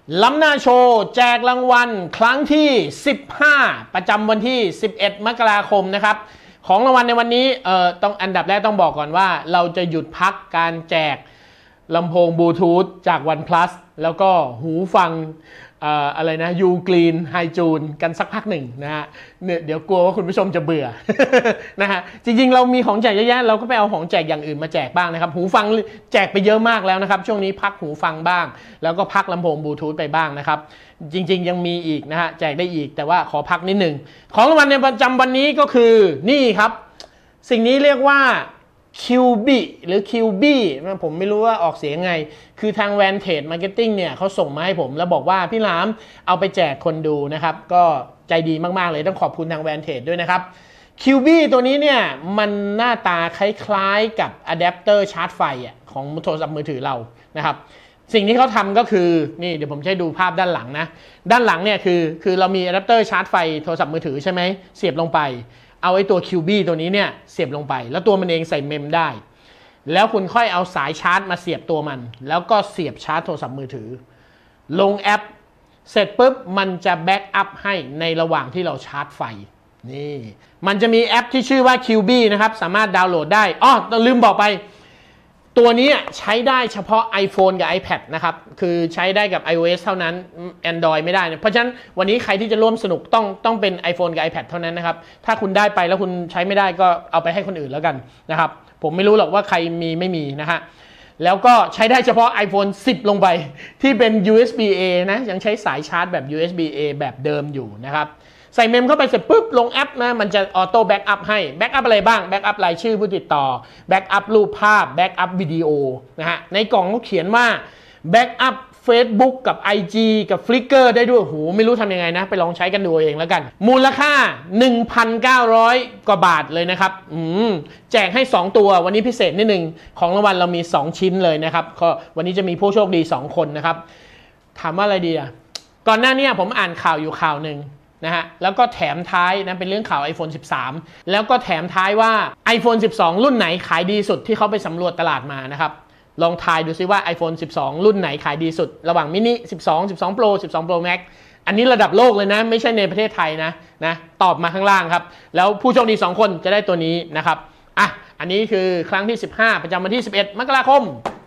ล้ำหน้าโชว์แจกรางวัลครั้งที่15ประจำวันที่11มกราคมนะครับของรางวัลในวันนี้ต้องอันดับแรกต้องบอกก่อนว่าเราจะหยุดพักการแจกลำโพงบลูทูธจาก OnePlus แล้วก็หูฟังอะไรนะยูกรีนไฮจูนกันสักพักหนึ่งนะฮะเดี๋ยวกลัวว่าคุณผู้ชมจะเบื่อ นะฮะจริงๆเรามีของแจกเยอะแยะเราก็ไปเอาของแจกอย่างอื่นมาแจกบ้างนะครับหูฟังแจกไปเยอะมากแล้วนะครับช่วงนี้พักหูฟังบ้างแล้วก็พักลำโพงบลูทูธไปบ้างนะครับจริงๆยังมีอีกนะฮะแจกได้อีกแต่ว่าขอพักนิดหนึ่งของรางวัลในประจำวันนี้ก็คือนี่ครับสิ่งนี้เรียกว่าQB หรือ QB ผมไม่รู้ว่าออกเสียงไงคือทาง Vantage Marketing เนี่ยเขาส่งมาให้ผมแล้วบอกว่าพี่หลามเอาไปแจกคนดูนะครับก็ใจดีมากๆเลยต้องขอบคุณทาง Vantage ด้วยนะครับ QB ตัวนี้เนี่ยมันหน้าตาคล้ายๆกับอะแดปเตอร์ชาร์จไฟของโทรศัพท์มือถือเรานะครับสิ่งที่เขาทำก็คือนี่เดี๋ยวผมจะให้ดูภาพด้านหลังนะด้านหลังเนี่ยคือเรามีอะแดปเตอร์ชาร์จไฟโทรศัพท์มือถือใช่ไหมเสียบลงไปเอาไอ้ตัว QB ตัวนี้เนี่ยเสียบลงไปแล้วตัวมันเองใส่เมมได้แล้วคุณค่อยเอาสายชาร์จมาเสียบตัวมันแล้วก็เสียบชาร์จโทรศัพท์มือถือลงแอปเสร็จปุ๊บมันจะแบ็กอัพให้ในระหว่างที่เราชาร์จไฟนี่มันจะมีแอปที่ชื่อว่า QB นะครับสามารถดาวน์โหลดได้ลืมบอกไปตัวนี้ใช้ได้เฉพาะ iPhone กับ iPad นะครับคือใช้ได้กับ iOS เท่านั้น Android ไม่ได้นะเพราะฉะนั้นวันนี้ใครที่จะร่วมสนุกต้องเป็น iPhone กับ iPad เท่านั้นนะครับถ้าคุณได้ไปแล้วคุณใช้ไม่ได้ก็เอาไปให้คนอื่นแล้วกันนะครับผมไม่รู้หรอกว่าใครมีไม่มีนะฮะแล้วก็ใช้ได้เฉพาะ iPhone 10 ลงไปที่เป็น USB-A นะยังใช้สายชาร์จแบบ USB-A แบบเดิมอยู่นะครับใส่เมมเข้าไปเสร็จปุ๊บลงแอปนะมันจะออโต้แบ็กอัพให้แบ็กอัพอะไรบ้างแบ็กอัพรายชื่อผู้ติดต่อแบ็กอัพรูปภาพแบ็กอัพวิดีโอนะฮะในกล่องเขาเขียนว่าแบ็กอัพ Facebook กับ IG กับ Flickr ได้ด้วยโหไม่รู้ทำยังไงนะไปลองใช้กันดูเองแล้วกันมูลค่า 1,900 กว่าบาทเลยนะครับแจกให้2ตัววันนี้พิเศษนิดนึงของรางวัลเรามี2ชิ้นเลยนะครับก็วันนี้จะมีผู้โชคดี2คนนะครับถามว่าอะไรดีก่อนหน้านี้ผมอ่านข่าวอยู่ข่าวหนึ่งนะฮะแล้วก็แถมท้ายนะเป็นเรื่องข่าว iPhone 13 แล้วก็แถมท้ายว่า iPhone 12 รุ่นไหนขายดีสุดที่เขาไปสำรวจตลาดมานะครับลองทายดูซิว่า iPhone 12 รุ่นไหนขายดีสุดระหว่างมินิ12 12 Pro 12 Pro Max อันนี้ระดับโลกเลยนะไม่ใช่ในประเทศไทยนะตอบมาข้างล่างครับแล้วผู้โชคดี2คนจะได้ตัวนี้นะครับอันนี้คือครั้งที่15ประจำวันที่11มกราคม